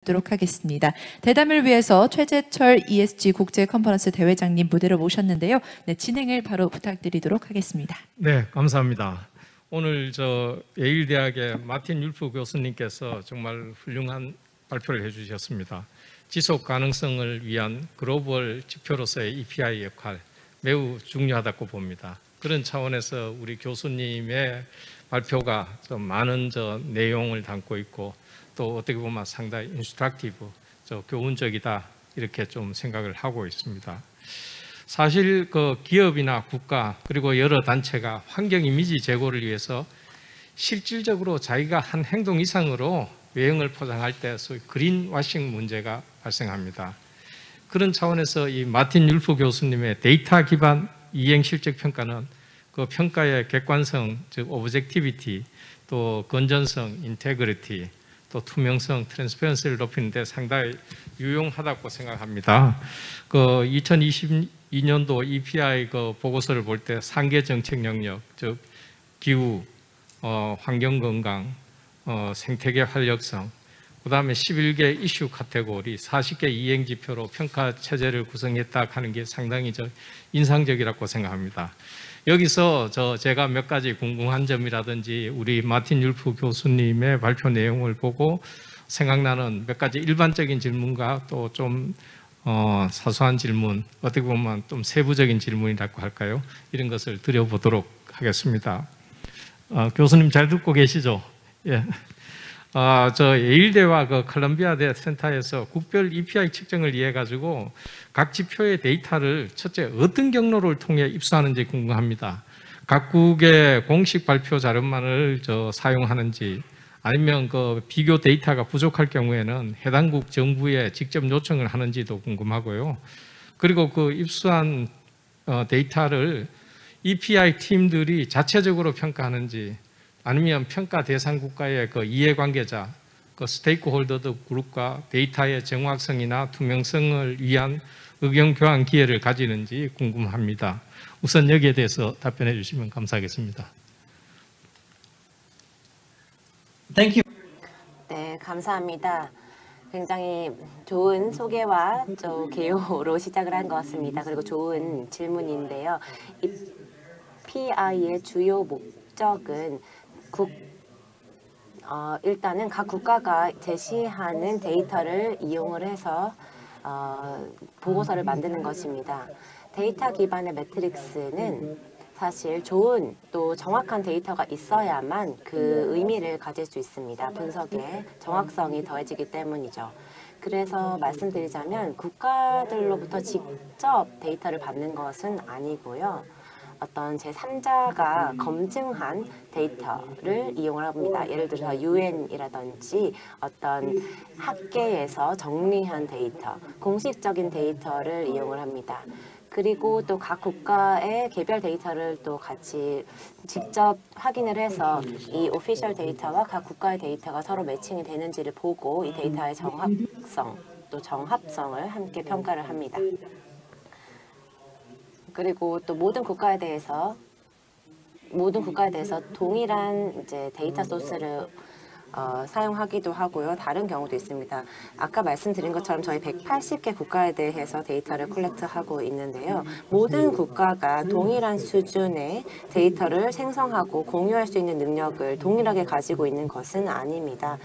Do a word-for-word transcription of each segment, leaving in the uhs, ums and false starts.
도록 하겠습니다. 대담을 위해서 최재철 이에스지 국제 컨퍼런스 대회장님 무대로 모셨는데요. 네, 진행을 바로 부탁드리도록 하겠습니다. 네, 감사합니다. 오늘 저 예일대학의 마틴 율프 교수님께서 정말 훌륭한 발표를 해주셨습니다. 지속 가능성을 위한 글로벌 지표로서의 이피아이 역할 매우 중요하다고 봅니다. 그런 차원에서 우리 교수님의 발표가 좀 많은 저 내용을 담고 있고 또 어떻게 보면 상당히 인스트럭티브, 저 교훈적이다 이렇게 좀 생각을 하고 있습니다. 사실 그 기업이나 국가 그리고 여러 단체가 환경 이미지 제고를 위해서 실질적으로 자기가 한 행동 이상으로 외형을 포장할 때 소위 그린워싱 문제가 발생합니다. 그런 차원에서 이 마틴 율프 교수님의 데이터 기반 이행 실적 평가는 그 평가의 객관성, 즉 오브젝티비티, 또 건전성, 인테그리티, 또 투명성, 트랜스퍼런시를 높이는 데 상당히 유용하다고 생각합니다. 그 이천이십이 년도 이피아이 그 보고서를 볼 때 세 개 정책 영역, 즉 기후, 어, 환경 건강, 어, 생태계 활력성, 그 다음에 십일 개 이슈 카테고리, 사십 개 이행 지표로 평가 체제를 구성했다 하는 게 상당히 저 인상적이라고 생각합니다. 여기서 저 제가 몇 가지 궁금한 점이라든지 우리 마틴 율프 교수님의 발표 내용을 보고 생각나는 몇 가지 일반적인 질문과 또 좀 어, 사소한 질문, 어떻게 보면 좀 세부적인 질문이라고 할까요? 이런 것을 드려보도록 하겠습니다. 어, 교수님 잘 듣고 계시죠? 예. 아, 저 예일대와 그 컬럼비아대 센터에서 국별 이피아이 측정을 위해 가지고 각 지표의 데이터를 첫째 어떤 경로를 통해 입수하는지 궁금합니다. 각국의 공식 발표 자료만을 저 사용하는지 아니면 그 비교 데이터가 부족할 경우에는 해당국 정부에 직접 요청을 하는지도 궁금하고요. 그리고 그 입수한 어, 데이터를 이피아이 팀들이 자체적으로 평가하는지 아니면 평가 대상 국가의 그 이해관계자, 그 스테이크홀더드 그룹과 데이터의 정확성이나 투명성을 위한 의견 교환 기회를 가지는지 궁금합니다. 우선 여기에 대해서 답변해 주시면 감사하겠습니다. Thank you. 네, 감사합니다. 굉장히 좋은 소개와 또 개요로 시작을 한 것 같습니다. 그리고 좋은 질문인데요. 이피아이의 주요 목적은 국, 어, 일단은 각 국가가 제시하는 데이터를 이용을 해서 어, 보고서를 만드는 것입니다. 데이터 기반의 매트릭스는 사실 좋은 또 정확한 데이터가 있어야만 그 의미를 가질 수 있습니다. 분석에 정확성이 더해지기 때문이죠. 그래서 말씀드리자면 국가들로부터 직접 데이터를 받는 것은 아니고요. 어떤 제삼자가 검증한 데이터를 이용을 합니다. 예를 들어서 유엔이라든지 어떤 학계에서 정리한 데이터, 공식적인 데이터를 이용을 합니다. 그리고 또 각 국가의 개별 데이터를 또 같이 직접 확인을 해서 이 오피셜 데이터와 각 국가의 데이터가 서로 매칭이 되는지를 보고 이 데이터의 정확성 또 정합성을 함께 평가를 합니다. 그리고 또 모든 국가에 대해서 모든 국가에 대해서 동일한 이제 데이터 소스를 어, 사용하기도 하고요. 다른 경우도 있습니다. 아까 말씀드린 것처럼 저희 백팔십 개 국가에 대해서 데이터를 콜렉트하고 있는데요. 모든 국가가 동일한 수준의 데이터를 생성하고 공유할 수 있는 능력을 동일하게 가지고 있는 것은 아닙니다.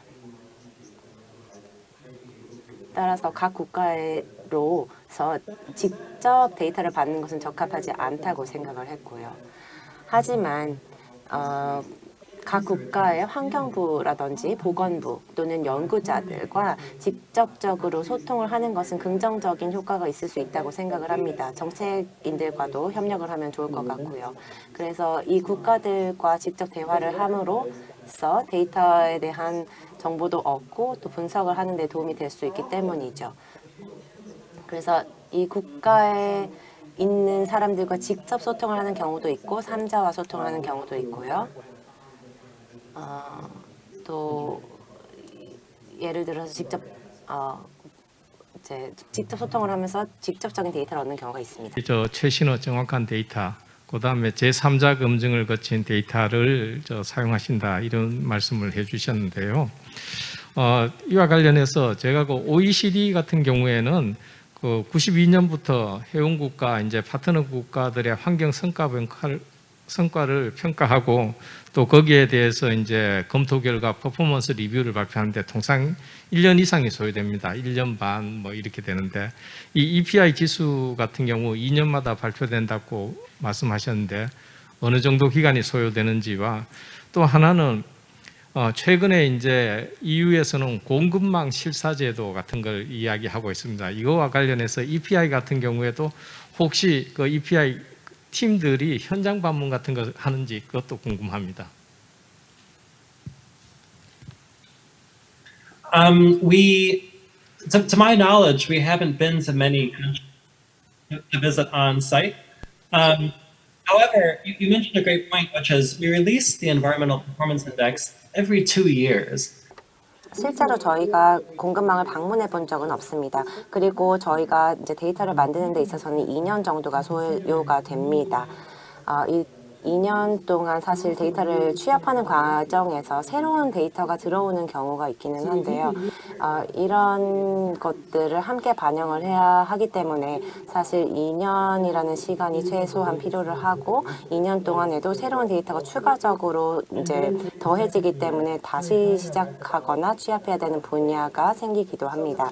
따라서 각 국가로서 직접 데이터를 받는 것은 적합하지 않다고 생각을 했고요. 하지만 어, 각 국가의 환경부라든지 보건부 또는 연구자들과 직접적으로 소통을 하는 것은 긍정적인 효과가 있을 수 있다고 생각을 합니다. 정책인들과도 협력을 하면 좋을 것 같고요. 그래서 이 국가들과 직접 대화를 함으로써 데이터에 대한 정보도 얻고 또 분석을 하는 데 도움이 될 수 있기 때문이죠. 그래서 이 국가에 있는 사람들과 직접 소통을 하는 경우도 있고 삼자와 소통을 하는 경우도 있고요. 어, 또 예를 들어서 직접 어, 이제 직접 소통을 하면서 직접적인 데이터를 얻는 경우가 있습니다. 저 최신호 정확한 데이터, 그 다음에 제삼자 검증을 거친 데이터를 저 사용하신다 이런 말씀을 해주셨는데요. 어, 이와 관련해서 제가 그 오이시디 같은 경우에는 그 구십이 년부터 회원국가 이제 파트너 국가들의 환경 성과 평가를, 성과를 평가하고 또 거기에 대해서 이제 검토 결과 퍼포먼스 리뷰를 발표하는데 통상 일 년 이상이 소요됩니다. 일 년 반 뭐 이렇게 되는데 이 이피아이 지수 같은 경우 이 년마다 발표된다고 말씀하셨는데 어느 정도 기간이 소요되는지와 또 하나는 어, 최근에 이제 이유에서는 공급망 실사 제도 같은 걸 이야기하고 있습니다. 이거와 관련해서 이피아이 같은 경우에도 혹시 그 이피아이 팀들이 현장 방문 같은 거 하는지 그것도 궁금합니다. Um, we, to, to my knowledge, we haven't been to many countries to visit on site. Um, however, you, you mentioned a great point, which is we release the Environmental Performance Index every two years. 실제로 저희가 공급망을 방문해 본 적은 없습니다. 그리고 저희가 이제 데이터를 만드는 데 있어서는 이 년 정도가 소요가 됩니다. 어, 이 이 년 동안 사실 데이터를 취합하는 과정에서 새로운 데이터가 들어오는 경우가 있기는 한데요. 어, 이런 것들을 함께 반영을 해야 하기 때문에 사실 이 년이라는 시간이 최소한 필요를 하고 이 년 동안에도 새로운 데이터가 추가적으로 이제 더해지기 때문에 다시 시작하거나 취합해야 되는 분야가 생기기도 합니다.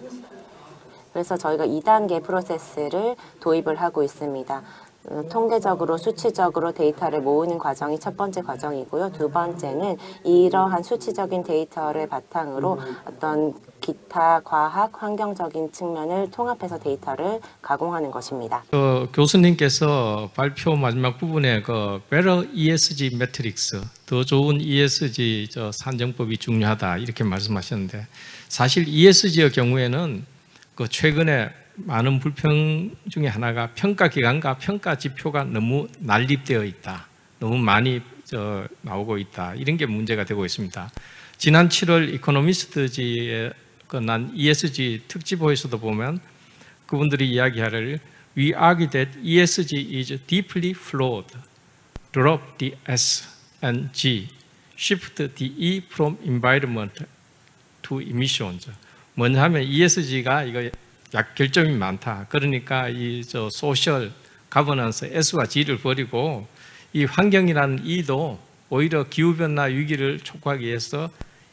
그래서 저희가 이 단계 프로세스를 도입을 하고 있습니다. 통계적으로 수치적으로 데이터를 모으는 과정이 첫 번째 과정이고요. 두 번째는 이러한 수치적인 데이터를 바탕으로 어떤 기타 과학, 환경적인 측면을 통합해서 데이터를 가공하는 것입니다. 그 교수님께서 발표 마지막 부분에 그 Better 이에스지 매트릭스, 더 좋은 이에스지 저 산정법이 중요하다 이렇게 말씀하셨는데 사실 이에스지의 경우에는 그 최근에 많은 불평 중에 하나가 평가 기관과 평가 지표가 너무 난립되어 있다. 너무 많이 저 나오고 있다. 이런 게 문제가 되고 있습니다. 지난 칠월 이코노미스트지에 난 이에스지 특집호에서도 보면 그분들이 이야기하를 We argue that 이에스지 is deeply flawed. Drop the S and G. Shift the E from environment to emissions. 뭐냐 하면 이에스지가 이거 약 결점이 많다. 그러니까 이 저 소셜 가버넌스 S와 G를 버리고 이 환경이라는 E도 오히려 기후 변화 위기를 촉구하기 위해서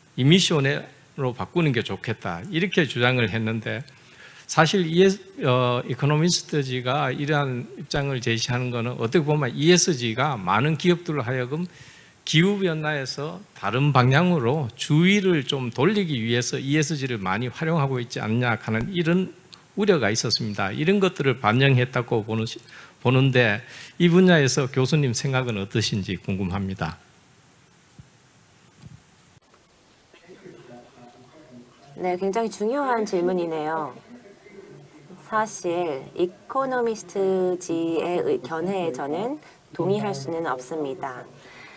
이미션으로 바꾸는 게 좋겠다. 이렇게 주장을 했는데 사실 이 어, 이코노미스트지가 이러한 입장을 제시하는 것은 어떻게 보면 이에스지가 많은 기업들로 하여금 기후 변화에서 다른 방향으로 주의를 좀 돌리기 위해서 이에스지를 많이 활용하고 있지 않냐 하는 이런 우려가 있었습니다. 이런 것들을 반영했다고 보는, 보는데 이 분야에서 교수님 생각은 어떠신지 궁금합니다. 네, 굉장히 중요한 질문이네요. 사실 이코노미스트지의 견해에 저는 동의할 수는 없습니다.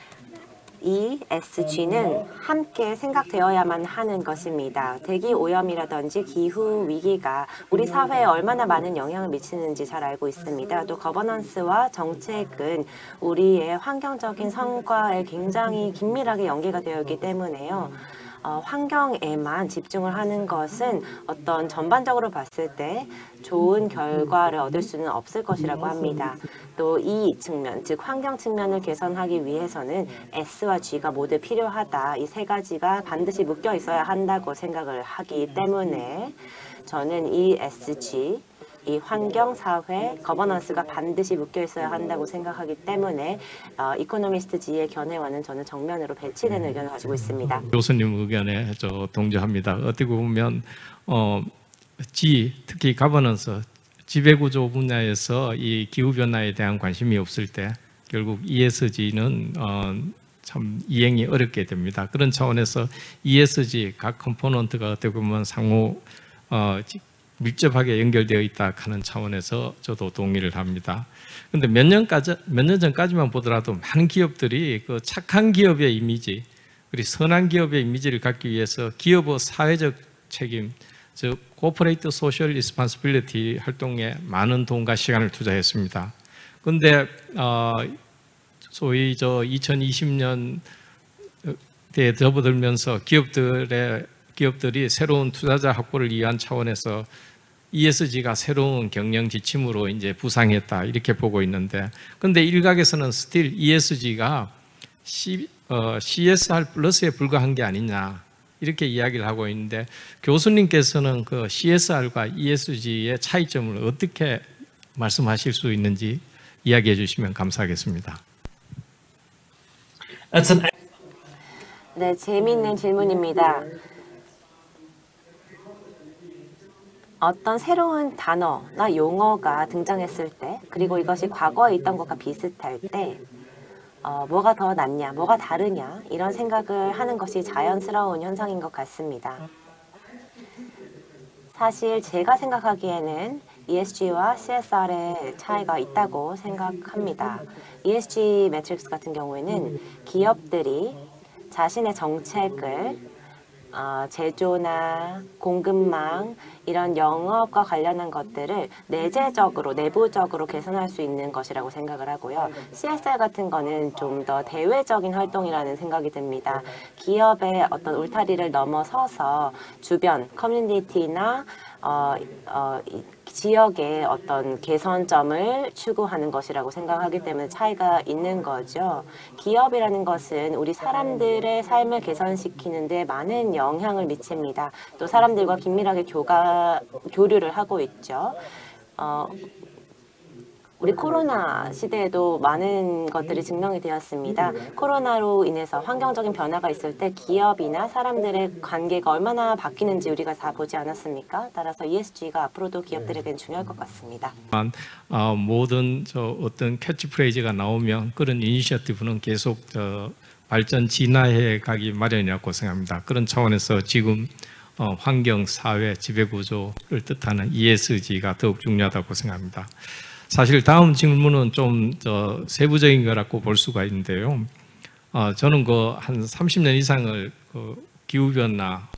이에스지는 함께 생각되어야만 하는 것입니다. 대기 오염이라든지 기후 위기가 우리 사회에 얼마나 많은 영향을 미치는지 잘 알고 있습니다. 또 거버넌스와 정책은 우리의 환경적인 성과에 굉장히 긴밀하게 연계가 되어 있기 때문에요. 어, 환경에만 집중을 하는 것은 어떤 전반적으로 봤을 때 좋은 결과를 얻을 수는 없을 것이라고 합니다. 또 이 측면, 즉 환경 측면을 개선하기 위해서는 S와 G가 모두 필요하다. 이 세 가지가 반드시 묶여 있어야 한다고 생각을 하기 때문에 저는 이 이에스지, 이 환경, 사회, 거버넌스가 반드시 묶여 있어야 한다고 생각하기 때문에 어, 이코노미스트지의 견해와는 저는 정면으로 배치되는 의견을 가지고 있습니다. 교수님 의견에 저 동조합니다. 어떻게 보면 어, G, 특히 거버넌스, 지배구조 분야에서 이 기후변화에 대한 관심이 없을 때 결국 이에스지는 어, 참 이행이 어렵게 됩니다. 그런 차원에서 이에스지 각 컴포넌트가 어떻게 보면 상호 어, 밀접하게 연결되어 있다 하는 차원에서 저도 동의를 합니다. 그런데 몇 년까지, 몇 년 전까지만 보더라도 많은 기업들이 그 착한 기업의 이미지, 그리고 선한 기업의 이미지를 갖기 위해서 기업의 사회적 책임, 즉 코퍼레이트 소셜 리스폰시빌리티 활동에 많은 돈과 시간을 투자했습니다. 그런데 어, 소위 저 이천이십 년대에 접어들면서 기업들의 기업들이 새로운 투자자 확보를 위한 차원에서 이에스지가 새로운 경영 지침으로 이제 부상했다 이렇게 보고 있는데, 그런데 일각에서는 스틸 이에스지가 C, 어, 씨에스알 플러스에 불과한 게 아니냐 이렇게 이야기를 하고 있는데, 교수님께서는 그 씨에스알과 이에스지의 차이점을 어떻게 말씀하실 수 있는지 이야기해 주시면 감사하겠습니다. That's an 네, 재미있는 질문입니다. 어떤 새로운 단어나 용어가 등장했을 때, 그리고 이것이 과거에 있던 것과 비슷할 때 어, 뭐가 더 낫냐, 뭐가 다르냐 이런 생각을 하는 것이 자연스러운 현상인 것 같습니다. 사실 제가 생각하기에는 이에스지와 씨에스알의 차이가 있다고 생각합니다. 이에스지 매트릭스 같은 경우에는 기업들이 자신의 정책을 어, 제조나 공급망 이런 영업과 관련한 것들을 내재적으로 내부적으로 개선할 수 있는 것이라고 생각을 하고요. 씨에스알 같은 거는 좀 더 대외적인 활동이라는 생각이 듭니다. 기업의 어떤 울타리를 넘어서서 주변 커뮤니티나 어, 어, 지역의 어떤 개선점을 추구하는 것이라고 생각하기 때문에 차이가 있는 거죠. 기업이라는 것은 우리 사람들의 삶을 개선시키는 데 많은 영향을 미칩니다. 또 사람들과 긴밀하게 교가, 교류를 하고 있죠. 어, 우리 코로나 시대에도 많은 것들이 증명이 되었습니다. 코로나로 인해서 환경적인 변화가 있을 때 기업이나 사람들의 관계가 얼마나 바뀌는지 우리가 다 보지 않았습니까? 따라서 이에스지가 앞으로도 기업들에게는 중요할 것 같습니다. 어, 모든 저 어떤 캐치프레이즈가 나오면 그런 이니셔티브는 계속 저 발전 진화해 가기 마련이라고 생각합니다. 그런 차원에서 지금 어, 환경, 사회, 지배구조를 뜻하는 이에스지가 더욱 중요하다고 생각합니다. 사실 다음 질문은 좀 저 세부적인 거라고 볼 수가 있는데요. 어, 저는 그 한 삼십 년 이상을 그 기후변화,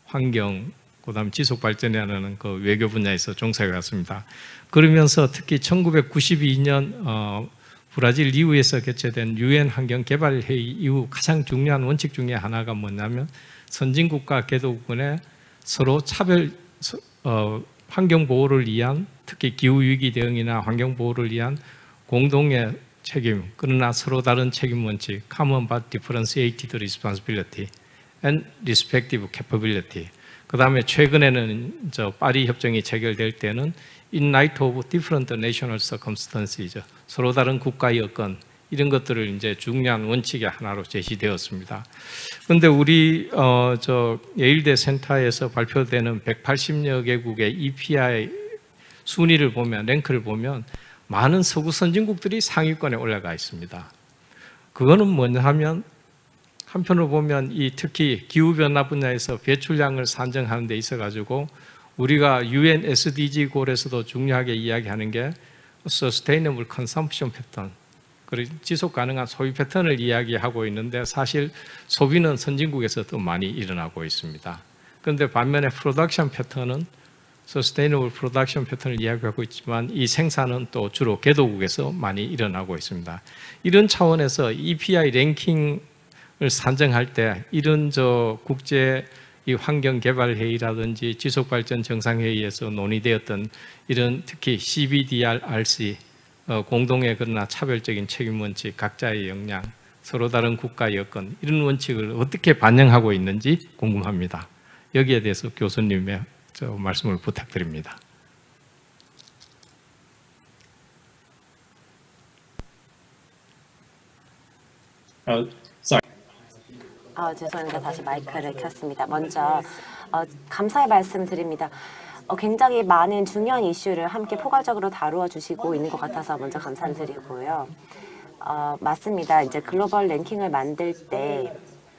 환경, 그다음 지속 발전이라는 그 외교 분야에서 종사해 왔습니다. 그러면서 특히 천구백구십이 년 어, 브라질 리우에서 개최된 유엔 환경 개발 회의 이후 가장 중요한 원칙 중에 하나가 뭐냐면 선진국과 개도국간에 서로 차별 어, 환경 보호를 위한, 특히 기후 위기 대응이나 환경 보호를 위한 공동의 책임, 그러나 서로 다른 책임 원칙, common but differentiated responsibility and respective capability. 그 다음에 최근에는 저 파리 협정이 체결될 때는 in light of different national circumstances, 서로 다른 국가 여건, 이런 것들을 이제 중요한 원칙의 하나로 제시되었습니다. 그런데 우리 어, 저 예일대 센터에서 발표되는 백팔십여 개국의 이피아이 순위를 보면, 랭크를 보면 많은 서구 선진국들이 상위권에 올라가 있습니다. 그거는 뭐냐 하면 한편으로 보면 이 특히 기후변화 분야에서 배출량을 산정하는 데 있어 가지고 우리가 유엔 에스디지 골에서도 중요하게 이야기하는 게 Sustainable Consumption Pattern, 그리고 지속 가능한 소비 패턴을 이야기하고 있는데 사실 소비는 선진국에서 더 많이 일어나고 있습니다. 그런데 반면에 프로덕션 패턴은 Sustainable Production 패턴을 이야기하고 있지만 이 생산은 또 주로 개도국에서 많이 일어나고 있습니다. 이런 차원에서 이피아이 랭킹을 산정할 때 이런 저 국제 이 환경개발회의라든지 지속발전 정상회의에서 논의되었던 이런 특히 씨비디알씨 어, 공동의 그러나 차별적인 책임 원칙, 각자의 역량, 서로 다른 국가 여건, 이런 원칙을 어떻게 반영하고 있는지 궁금합니다. 여기에 대해서 교수님의 저 말씀을 부탁드립니다. Oh, sorry. 아, 죄송합니다. 다시 마이크를 켰습니다. 먼저 어, 감사의 말씀 드립니다. 어, 굉장히 많은 중요한 이슈를 함께 포괄적으로 다루어 주시고 있는 것 같아서 먼저 감사를 드리고요. 어, 맞습니다. 이제 글로벌 랭킹을 만들 때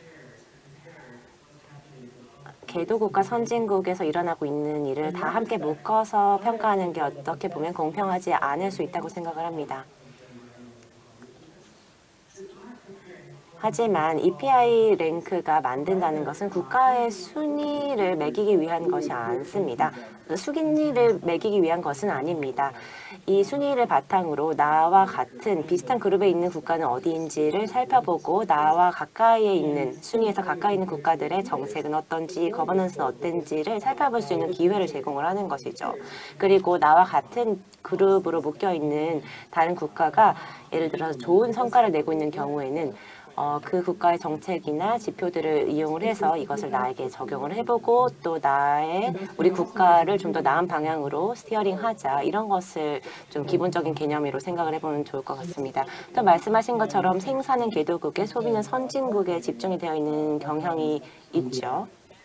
개도국과 선진국에서 일어나고 있는 일을 다 함께 묶어서 평가하는 게 어떻게 보면 공평하지 않을 수 있다고 생각을 합니다. 하지만 이피아이 랭크가 만든다는 것은 국가의 순위를 매기기 위한 것이 않습니다. 순위를 매기기 위한 것은 아닙니다. 이 순위를 바탕으로 나와 같은 비슷한 그룹에 있는 국가는 어디인지를 살펴보고 나와 가까이에 있는 순위에서 가까이 있는 국가들의 정책은 어떤지 거버넌스는 어떤지를 살펴볼 수 있는 기회를 제공을 하는 것이죠. 그리고 나와 같은 그룹으로 묶여 있는 다른 국가가 예를 들어서 좋은 성과를 내고 있는 경우에는 어, 그 국가의 정책이나 지표들을 이용을 해서 이것을 나에게 적용을 해보고 또 나의 우리 국가를 좀 더 나은 방향으로 스티어링하자 이런 것을 좀 기본적인 개념으로 생각을 해보면 좋을 것 같습니다. 또 말씀하신 것처럼 생산은 개도국에 소비는 선진국에 집중이 되어 있는 경향이 있죠.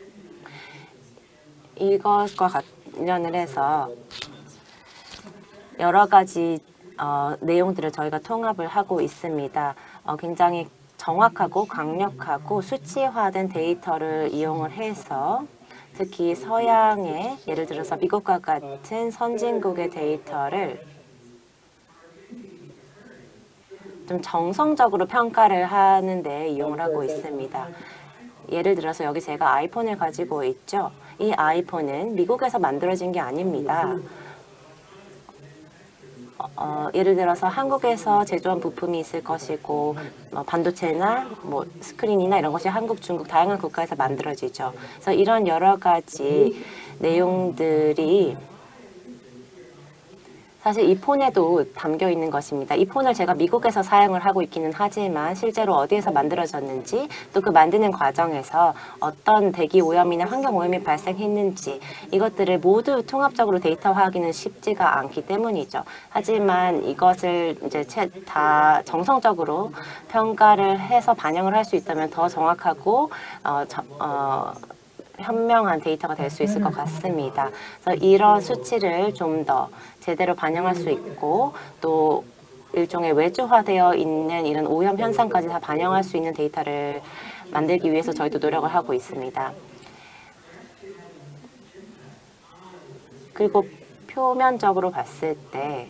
이것과 관련을 해서 여러 가지 어, 내용들을 저희가 통합을 하고 있습니다. 어, 굉장히 정확하고 강력하고 수치화된 데이터를 이용을 해서 특히 서양의 예를 들어서 미국과 같은 선진국의 데이터를 좀 정성적으로 평가를 하는 데 이용을 하고 있습니다. 예를 들어서 여기 제가 아이폰을 가지고 있죠. 이 아이폰은 미국에서 만들어진 게 아닙니다. 어, 예를 들어서 한국에서 제조한 부품이 있을 것이고 어, 반도체나 뭐 스크린이나 이런 것이 한국, 중국 다양한 국가에서 만들어지죠. 그래서 이런 여러 가지 내용들이 사실 이 폰에도 담겨 있는 것입니다. 이 폰을 제가 미국에서 사용을 하고 있기는 하지만 실제로 어디에서 만들어졌는지 또 그 만드는 과정에서 어떤 대기 오염이나 환경 오염이 발생했는지 이것들을 모두 통합적으로 데이터화하기는 쉽지가 않기 때문이죠. 하지만 이것을 이제 다 정성적으로 평가를 해서 반영을 할 수 있다면 더 정확하고 어, 저, 어, 현명한 데이터가 될 수 있을 것 같습니다. 그래서 이런 수치를 좀 더 제대로 반영할 수 있고 또 일종의 외주화되어 있는 이런 오염 현상까지 다 반영할 수 있는 데이터를 만들기 위해서 저희도 노력을 하고 있습니다. 그리고 표면적으로 봤을 때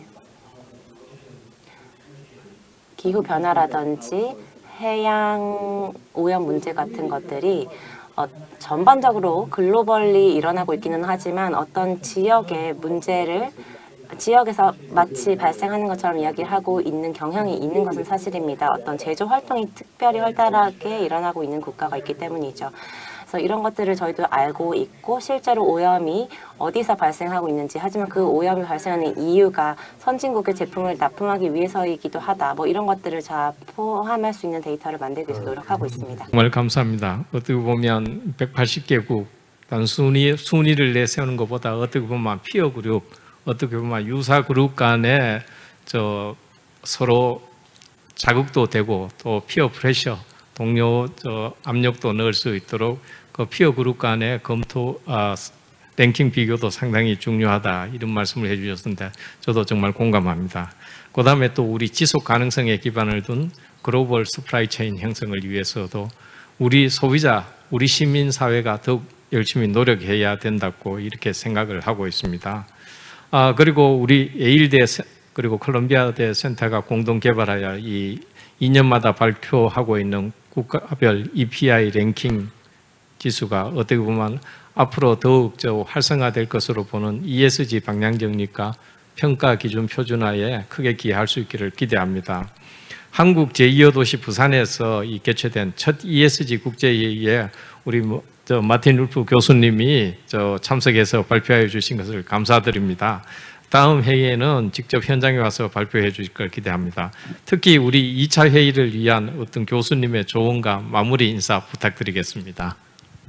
기후변화라든지 해양 오염 문제 같은 것들이 어, 전반적으로 글로벌리 일어나고 있기는 하지만 어떤 지역의 문제를 지역에서 마치 발생하는 것처럼 이야기를 하고 있는 경향이 있는 것은 사실입니다. 어떤 제조 활동이 특별히 활달하게 일어나고 있는 국가가 있기 때문이죠. 그래서 이런 것들을 저희도 알고 있고 실제로 오염이 어디서 발생하고 있는지 하지만 그 오염이 발생하는 이유가 선진국의 제품을 납품하기 위해서이기도 하다. 뭐 이런 것들을 다 포함할 수 있는 데이터를 만들기 위해서 노력하고 있습니다. 정말 감사합니다. 어떻게 보면 백팔십 개국 단순히 순위를 내세우는 것보다 어떻게 보면 피어 그룹 어떻게 보면 유사 그룹 간에 저 서로 자극도 되고 또 피어 프레셔 동료 저 압력도 넣을 수 있도록 그 피어 그룹 간의 검토 아, 랭킹 비교도 상당히 중요하다 이런 말씀을 해주셨는데 저도 정말 공감합니다. 그 다음에 또 우리 지속 가능성에 기반을 둔 글로벌 서플라이 체인 형성을 위해서도 우리 소비자, 우리 시민 사회가 더욱 열심히 노력해야 된다고 이렇게 생각을 하고 있습니다. 아, 그리고 우리 예일대 그리고 콜롬비아대 센터가 공동 개발하여 이 이 년마다 발표하고 있는 국가별 이피아이 랭킹 지수가 어떻게 보면 앞으로 더욱 저 활성화될 것으로 보는 이에스지 방향 정립과 평가 기준 표준화에 크게 기여할 수 있기를 기대합니다. 한국 제이 호 도시 부산에서 이 개최된 첫 이에스지 국제회의에 우리 뭐 저 마틴 룰프 교수님이 저 참석해서 발표해 주신 것을 감사드립니다. 다음 회의에는 직접 현장에 와서 발표해 주실 걸 기대합니다. 특히 우리 이 차 회의를 위한 어떤 교수님의 조언과 마무리 인사 부탁드리겠습니다.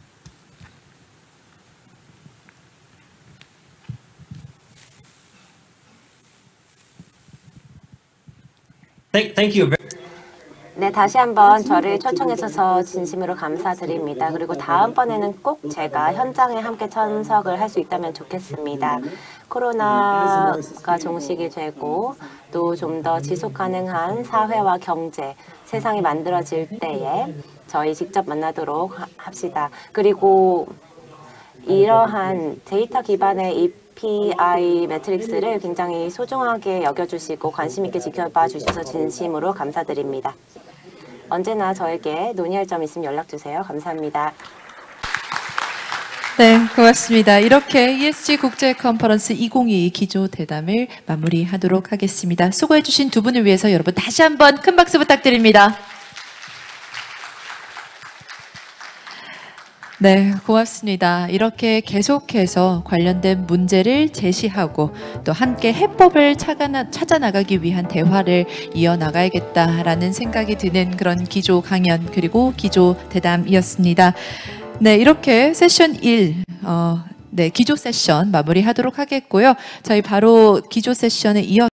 Thank, thank you. 네, 다시 한번 저를 초청해 주셔서 진심으로 감사드립니다. 그리고 다음번에는 꼭 제가 현장에 함께 참석을 할 수 있다면 좋겠습니다. 코로나가 종식이 되고 또 좀 더 지속 가능한 사회와 경제, 세상이 만들어질 때에 저희 직접 만나도록 합시다. 그리고 이러한 데이터 기반의 이피아이 매트릭스를 굉장히 소중하게 여겨주시고 관심 있게 지켜봐 주셔서 진심으로 감사드립니다. 언제나 저에게 논의할 점 있으면 연락 주세요. 감사합니다. 네, 고맙습니다. 이렇게 이에스지 국제 컨퍼런스 이천이십이 기조 대담을 마무리하도록 하겠습니다. 수고해주신 두 분을 위해서 여러분 다시 한번 큰 박수 부탁드립니다. 네, 고맙습니다. 이렇게 계속해서 관련된 문제를 제시하고 또 함께 해법을 찾아 나가기 위한 대화를 이어나가야겠다라는 생각이 드는 그런 기조 강연 그리고 기조 대담이었습니다. 네, 이렇게 세션 일, 어, 네, 기조 세션 마무리하도록 하겠고요. 저희 바로 기조 세션에 이어